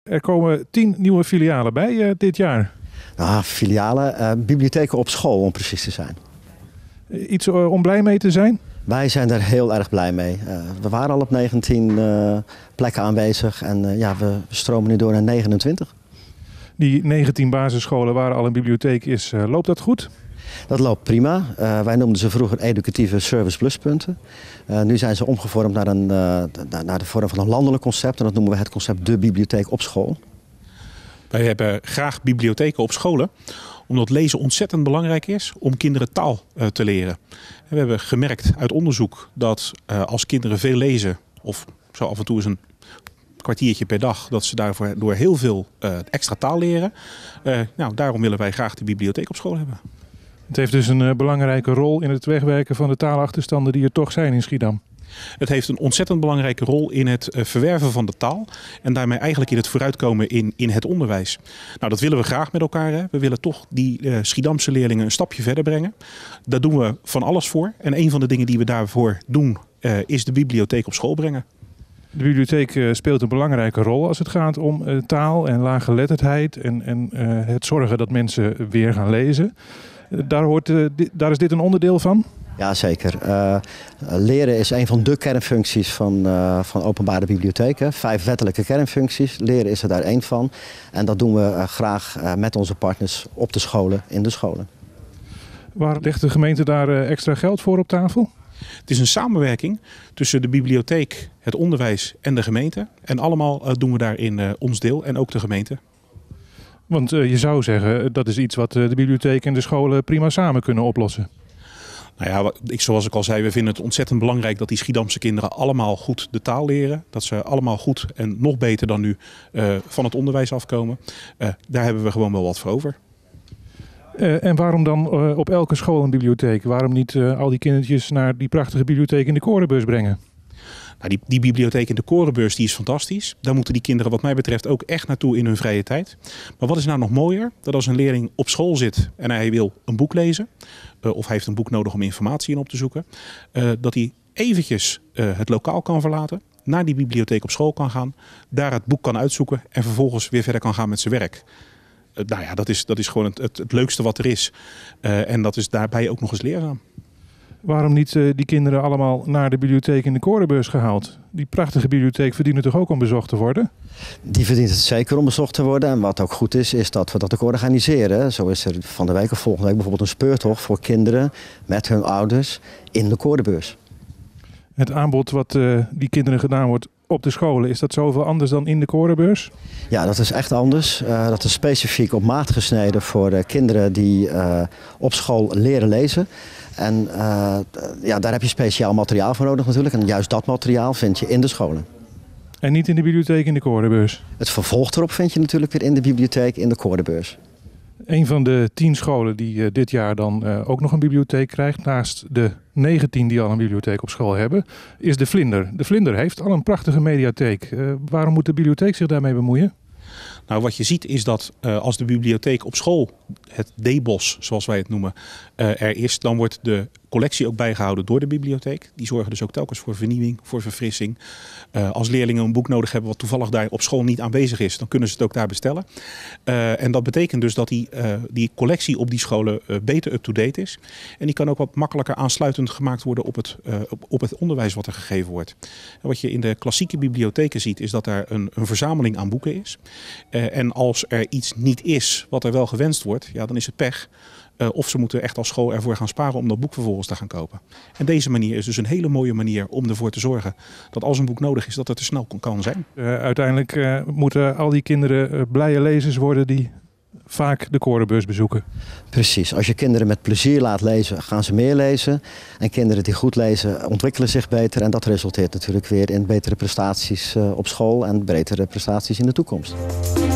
Er komen 10 nieuwe filialen bij dit jaar. Nou, filialen, bibliotheken op school om precies te zijn. Iets om blij mee te zijn? Wij zijn er heel erg blij mee. We waren al op 19 plekken aanwezig en we stromen nu door naar 29. Die 19 basisscholen waar al een bibliotheek is, loopt dat goed? Dat loopt prima. Wij noemden ze vroeger educatieve service pluspunten. Nu zijn ze omgevormd naar de vorm van een landelijk concept. En dat noemen we het concept de bibliotheek op school. Wij hebben graag bibliotheken op scholen, omdat lezen ontzettend belangrijk is om kinderen taal te leren. En we hebben gemerkt uit onderzoek dat als kinderen veel lezen, of zo af en toe eens een kwartiertje per dag, dat ze daarvoor door heel veel extra taal leren. Daarom willen wij graag de bibliotheek op school hebben. Het heeft dus een belangrijke rol in het wegwerken van de taalachterstanden die er toch zijn in Schiedam. Het heeft een ontzettend belangrijke rol in het verwerven van de taal en daarmee eigenlijk in het vooruitkomen in het onderwijs. Nou, dat willen we graag met elkaar. Hè. We willen toch die Schiedamse leerlingen een stapje verder brengen. Daar doen we van alles voor. En een van de dingen die we daarvoor doen is de bibliotheek op school brengen. De bibliotheek speelt een belangrijke rol als het gaat om taal en laaggeletterdheid en het zorgen dat mensen weer gaan lezen. Daar is dit een onderdeel van? Ja, zeker. Leren is een van de kernfuncties van openbare bibliotheken. 5 wettelijke kernfuncties. Leren is er daar één van. En dat doen we graag met onze partners op de scholen, in de scholen. Waar legt de gemeente daar extra geld voor op tafel? Het is een samenwerking tussen de bibliotheek, het onderwijs en de gemeente. En allemaal doen we daarin ons deel en ook de gemeente. Want je zou zeggen, dat is iets wat de bibliotheek en de scholen prima samen kunnen oplossen. Nou ja, zoals ik al zei, we vinden het ontzettend belangrijk dat die Schiedamse kinderen allemaal goed de taal leren. Dat ze allemaal goed en nog beter dan nu van het onderwijs afkomen. Daar hebben we gewoon wel wat voor over. En waarom dan op elke school een bibliotheek? Waarom niet al die kindertjes naar die prachtige bibliotheek in de Korenbeurs brengen? Nou, die bibliotheek in de Korenbeurs die is fantastisch. Daar moeten die kinderen wat mij betreft ook echt naartoe in hun vrije tijd. Maar wat is nou nog mooier? Dat als een leerling op school zit en hij wil een boek lezen. Of hij heeft een boek nodig om informatie in op te zoeken. Dat hij eventjes het lokaal kan verlaten. Naar die bibliotheek op school kan gaan. Daar het boek kan uitzoeken. En vervolgens weer verder kan gaan met zijn werk. Dat is gewoon het leukste wat er is. En dat is daarbij ook nog eens leerzaam. Waarom niet die kinderen allemaal naar de bibliotheek in de Korenbeurs gehaald? Die prachtige bibliotheek verdient toch ook om bezocht te worden? Die verdient het zeker om bezocht te worden. En wat ook goed is dat we dat ook organiseren. Zo is er van de week of volgende week bijvoorbeeld een speurtocht voor kinderen met hun ouders in de Korenbeurs. Het aanbod wat die kinderen gedaan wordt op de scholen, is dat zoveel anders dan in de Korenbeurs? Ja, dat is echt anders. Dat is specifiek op maat gesneden voor kinderen die op school leren lezen. En daar heb je speciaal materiaal voor nodig natuurlijk. En juist dat materiaal vind je in de scholen. En niet in de bibliotheek in de Korenbeurs? Het vervolg erop vind je natuurlijk weer in de bibliotheek in de Korenbeurs. Een van de 10 scholen die dit jaar dan ook nog een bibliotheek krijgt, naast de 19 die al een bibliotheek op school hebben, is de Vlinder. De Vlinder heeft al een prachtige mediatheek. Waarom moet de bibliotheek zich daarmee bemoeien? Nou, wat je ziet is dat als de bibliotheek op school, het D-bos zoals wij het noemen, er is, dan wordt de collectie ook bijgehouden door de bibliotheek. Die zorgen dus ook telkens voor vernieuwing, voor verfrissing. Als leerlingen een boek nodig hebben wat toevallig daar op school niet aanwezig is, dan kunnen ze het ook daar bestellen. En dat betekent dus dat die collectie op die scholen beter up-to-date is. En die kan ook wat makkelijker aansluitend gemaakt worden op het onderwijs wat er gegeven wordt. En wat je in de klassieke bibliotheken ziet, is dat er een verzameling aan boeken is. En als er iets niet is wat er wel gewenst wordt, ja, dan is het pech. Of ze moeten echt als school ervoor gaan sparen om dat boek vervolgens te gaan kopen. En deze manier is dus een hele mooie manier om ervoor te zorgen dat als een boek nodig is, dat het er snel kan zijn. Uiteindelijk moeten al die kinderen blije lezers worden die vaak de Korenbeurs bezoeken. Precies. Als je kinderen met plezier laat lezen, gaan ze meer lezen. En kinderen die goed lezen ontwikkelen zich beter. En dat resulteert natuurlijk weer in betere prestaties op school en betere prestaties in de toekomst.